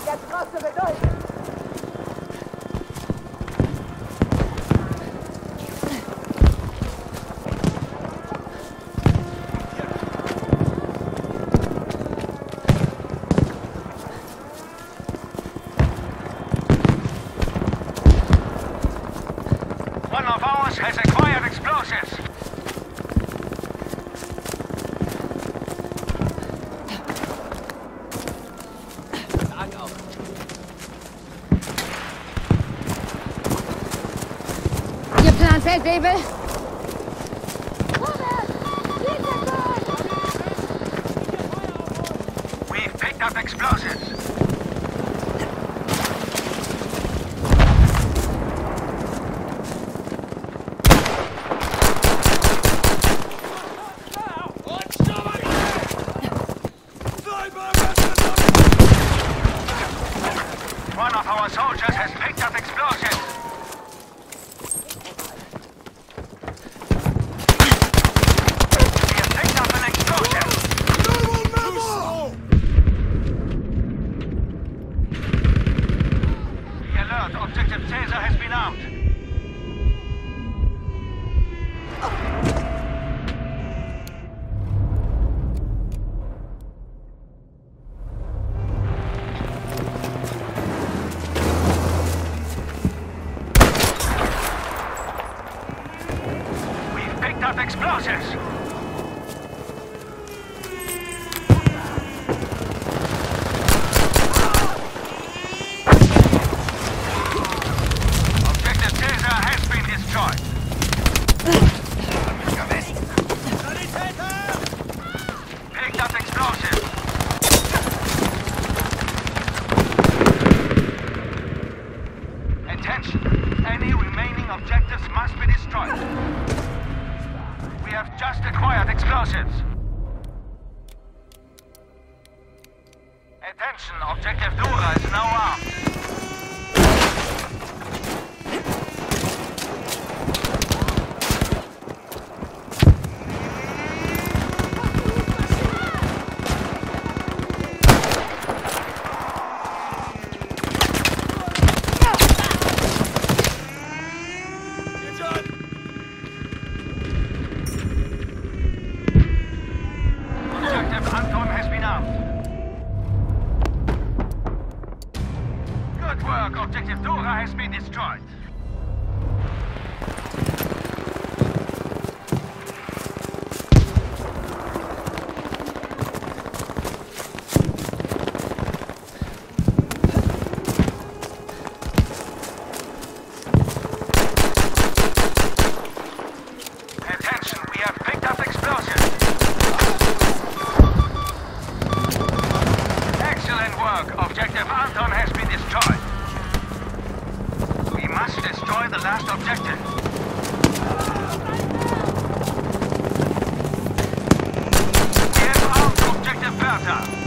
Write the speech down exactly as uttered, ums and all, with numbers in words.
Der Trosse bedeutet. One of ours has acquired explosives. Ihr Plan, Feldwebel? We've picked up explosives. One of our soldiers has picked up explosives. We have picked up an explosive. The alert, objective Caesar has been armed. Picked up explosives. Objective Caesar has been destroyed. Picked up explosives. Attention. Any remaining objectives must be destroyed. We have just acquired explosives. Attention, objective Dura is now armed. Objective Anton has been armed. Good work, objective Dora has been destroyed. Attention, we have picked up explosives. Excellent work. Objective Anton has been destroyed. We must destroy the last objective. We have armed objective Bertha.